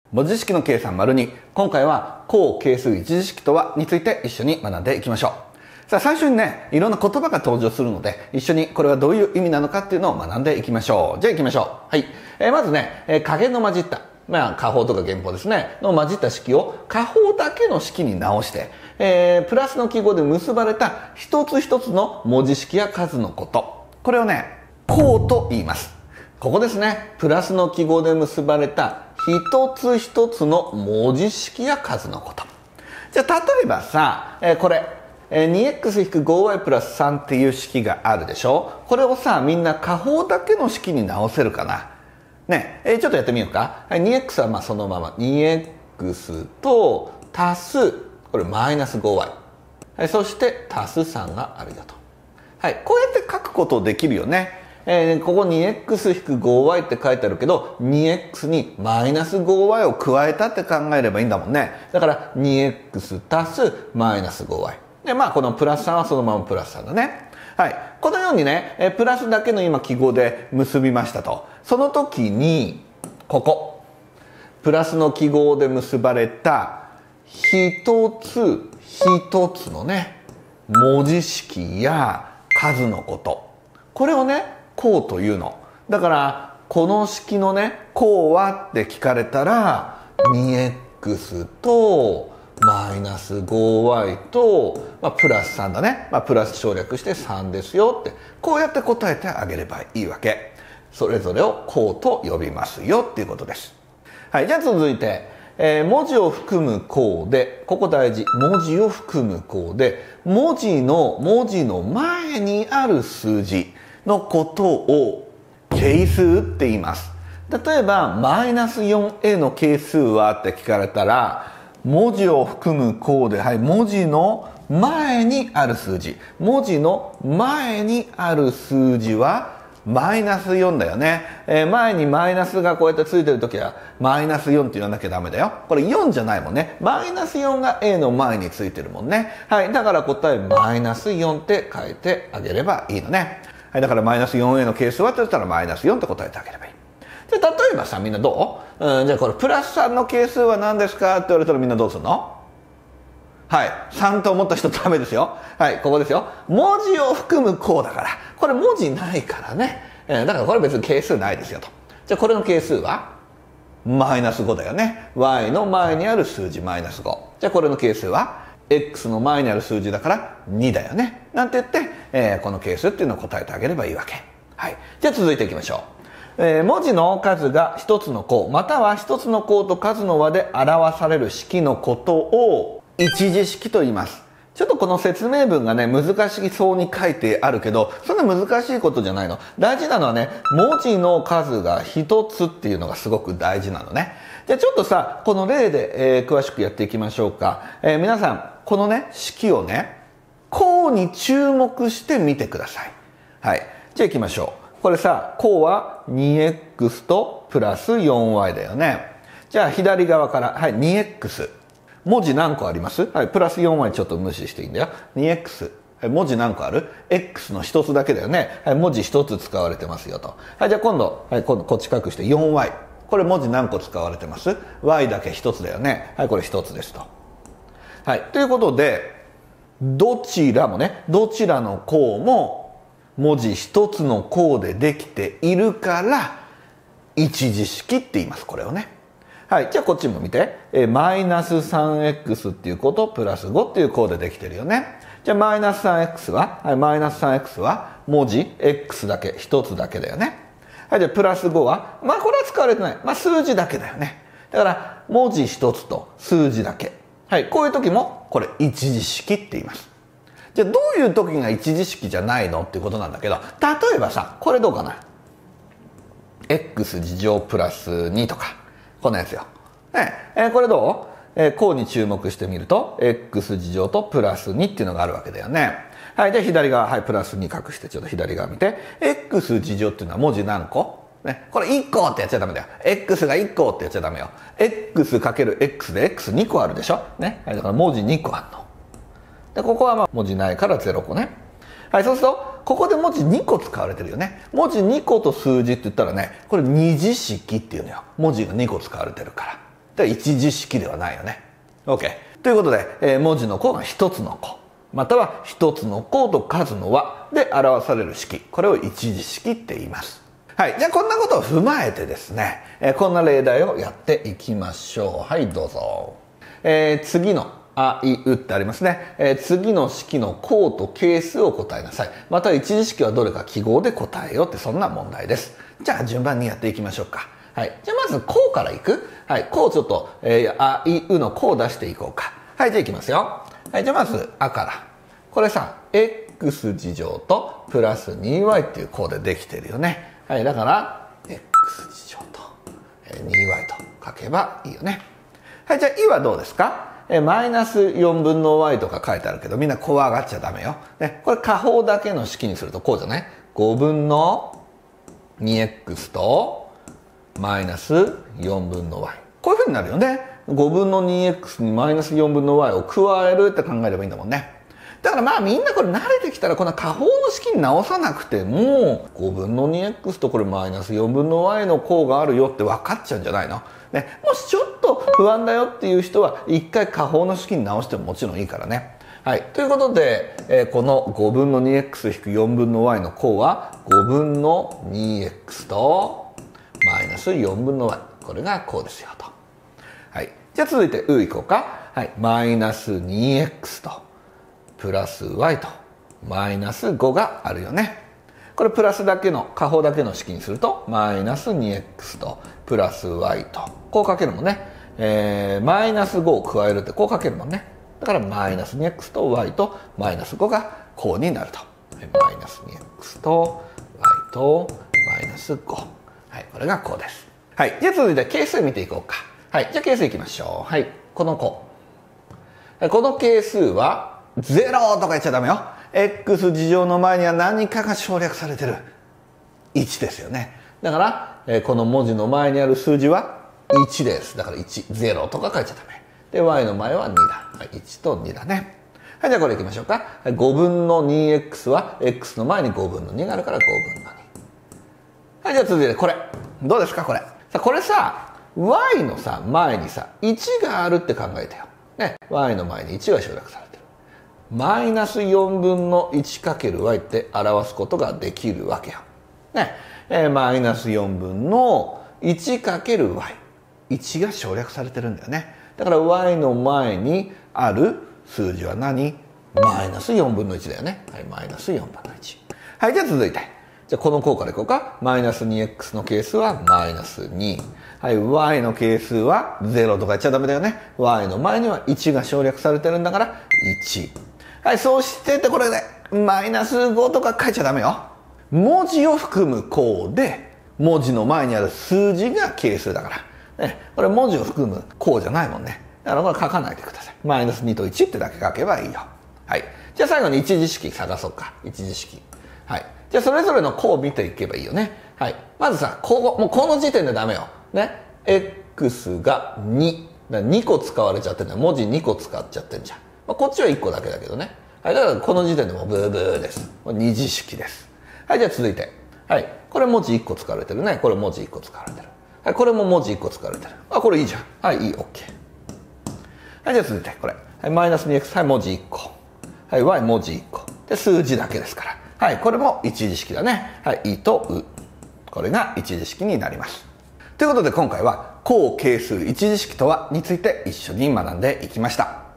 文字式の計算 ②。今回は項係数一次式とはについて一緒に学んでいきましょう。さあ最初にね、いろんな言葉が登場するので、一緒にこれはどういう意味なのかっていうのを学んでいきましょう。じゃあ行きましょう。はい。まずね、加減の混じった、加法とか減法ですね、の混じった式を加法だけの式に直して、プラスの記号で結ばれた一つ一つの文字式や数のこと。これをね、項と言います。ここですね。プラスの記号で結ばれた一つ一つの文字式や数のこと。じゃあ例えばさ、これ 2x-5y プラス3っていう式があるでしょ。これをさ、みんな加法だけの式に直せるかな。ね、ちょっとやってみようか。2x はそのまま 2x と足すこれマイナス 5y、そして足す3があるよと。はい、こうやって書くことできるよね。ここ 2x-5y って書いてあるけど 2x にマイナス 5y を加えたって考えればいいんだもんね。だから 2x 足すマイナス 5y で、このプラス3はそのままプラス3だね。はい、このようにね、プラスだけの今記号で結びましたと。その時にここプラスの記号で結ばれた一つ一つのね文字式や数のこと、これをね項というの。だからこの式のね項はって聞かれたら 2x とマイナス 5y と、プラス3だね。プラス省略して3ですよって、こうやって答えてあげればいいわけ。それぞれを項と呼びますよっていうことです。はい、じゃあ続いて、文字を含む項で、ここ大事。文字を含む項で、文字の前にある数字のことを係数って言います。例えばマイナス 4a の係数はって聞かれたら、文字を含む項で、はい、文字の前にある数字、文字の前にある数字はマイナス4だよね。前にマイナスがこうやってついてるときはマイナス4って言わなきゃダメだよ。これ4じゃないもんね。マイナス4が a の前についてるもんね。はい、だから答えマイナス4って書いてあげればいいのね。はい、だからマイナス 4a の係数はって言ったらマイナス4って答えてあげればいい。じゃあ例えばさ、みんなどう？じゃあこれプラス3の係数は何ですかって言われたらみんなどうするの？はい、3と思った人ダメですよ。はい、ここですよ。文字を含む項だから。これ文字ないからね。だからこれ別に係数ないですよと。じゃあこれの係数はマイナス5だよね。y の前にある数字マイナス5。じゃあこれの係数はx の前にある数字だから2だよね。なんて言って、この係数っていうのを答えてあげればいいわけ。はい。じゃあ続いていきましょう。文字の数が一つの項、または一つの項と数の和で表される式のことを一次式と言います。ちょっとこの説明文がね、難しそうに書いてあるけど、そんな難しいことじゃないの。大事なのはね、文字の数が一つっていうのがすごく大事なのね。じゃあちょっとさ、この例で、詳しくやっていきましょうか。皆さん、このね、式をね、項に注目してみてください。はい。じゃあ行きましょう。これさ、項は 2x とプラス 4y だよね。じゃあ左側から、はい、2x。文字何個あります？はい、プラス 4y ちょっと無視していいんだよ。2x。はい、文字何個ある？ x の一つだけだよね。はい、文字一つ使われてますよと。はい、じゃあ今度こっち隠して 4y。これ文字何個使われてます？ y だけ一つだよね。はい、これ一つですと。はい、ということで、どちらの項も文字一つの項でできているから、一次式って言います、これをね。はい。じゃあこっちも見て。マイナス 3x っていう項とプラス5っていう項でできてるよね。じゃあマイナス 3x は、はい、マイナス 3x は文字 x だけ、一つだけだよね。はい。じゃあプラス5は、これは使われてない。数字だけだよね。だから文字一つと数字だけ。はい。こういう時もこれ一次式って言います。じゃあどういう時が一次式じゃないのっていうことなんだけど、例えばさ、これどうかな。x プラス2とか。こんなやつよ。これどう？項に注目してみると、x とプラス2っていうのがあるわけだよね。はい。で、左側、はい、プラス2隠して、ちょっと左側見て。x っていうのは文字何個？ね。これ1個ってやっちゃダメだよ。x が1個ってやっちゃダメよ。x かける x で x2 個あるでしょ？ね。はい。だから文字2個あるの。で、ここは文字ないから0個ね。はい。そうすると、ここで文字2個使われてるよね。文字2個と数字って言ったらね、これ二次式っていうのよ。文字が2個使われてるから。 で一次式ではないよね。OK。ということで、文字の項が一つの項、または一つの項と数の和で表される式。これを一次式って言います。はい。じゃあこんなことを踏まえてですね、こんな例題をやっていきましょう。はい、どうぞ。次のあいうってありますね。次の式の項と係数を答えなさい。または一次式はどれか記号で答えようってそんな問題です。じゃあ順番にやっていきましょうか。はい。じゃあまず項からいく。はい。項ちょっと、あいうの項を出していこうか。はい。じゃあいきますよ。はい。じゃあまずあから。これさ、x 次乗とプラス 2y っていう項でできてるよね。はい。だから、x 次乗と 2y と書けばいいよね。はい。じゃあいはどうですか？マイナス4分の y とか書いてあるけど、みんな怖がっちゃダメよ。ね。これ下方だけの式にするとこうじゃない？ 5 分の 2x とマイナス4分の y。こういう風になるよね。5分の 2x にマイナス4分の y を加えるって考えればいいんだもんね。だからまあみんなこれ慣れてきたらこの下方の式に直さなくても5分の 2x とこれマイナス4分の y の項があるよって分かっちゃうんじゃないの？ね、もしちょっと不安だよっていう人は一回下方の式に直してももちろんいいからね。はい。ということで、この5分の 2x-4 分の y の項は5分の 2x とマイナス4分の y。これが項ですよと。はい。じゃあ続いていこうか。はい。マイナス 2x とプラス y とマイナス5があるよね。これプラスだけの下方だけの式にするとマイナス 2x とプラス y とこう書けるもんね。マイナス5を加えるってこう書けるもんね。だからマイナス 2x と y とマイナス5が項になると。マイナス 2x と y とマイナス5。はい、これが項です。はい。じゃあ続いて係数見ていこうか。はい。じゃあ係数いきましょう。はい。この項。この係数は0とか言っちゃダメよ。x 次乗の前には何かが省略されてる。1ですよね。だから、この文字の前にある数字は1です。だから1、0とか書いちゃダメ。で、y の前は2だ。はい、1と2だね。はい、じゃあこれいきましょうか。5分の 2x は x の前に5分の2があるから5分の2。はい、じゃあ続いてこれ。どうですかこれ。さ、これさ、y のさ、前にさ、1があるって考えてよ。ね、y の前に1が省略されてる。マイナス4分の 1×y って表すことができるわけよ。ね、マイナス4分の 1×y。1が省略されてるんだよね。だから y の前にある数字は何？マイナス4分の1だよね。はい、マイナス4分の1。はい、じゃあ続いて。じゃあこの項からいこうか。マイナス 2x の係数はマイナス2。はい、y の係数は0とか言っちゃダメだよね。y の前には1が省略されてるんだから1。はい、そうしてってこれで、マイナス5とか書いちゃダメよ。文字を含む項で、文字の前にある数字が係数だから。ね、これ文字を含む項じゃないもんね。だからこれ書かないでください。マイナス2と1ってだけ書けばいいよ。はい。じゃあ最後に一次式探そうか。一次式。はい。じゃあそれぞれの項を見ていけばいいよね。はい。まずさ、もうこの時点でダメよ。ね。x が2。2個使われちゃってんだよ。文字2個使っちゃってんじゃん。まあ、こっちは1個だけだけどね。はい。だからこの時点でもうブーブーです。これ二次式です。はい。じゃあ続いて。はい。これ文字1個使われてるね。これ文字1個使われてる。はい。これも文字1個使われてる。あ、これいいじゃん。はい。いい。OK。はい。じゃあ続いて。これ。はい。マイナス 2x。はい。文字1個。はい。y 文字1個。で、数字だけですから。はい。これも一次式だね。はい。いとう。これが一次式になります。ということで今回は項係数一次式とはについて一緒に学んでいきました。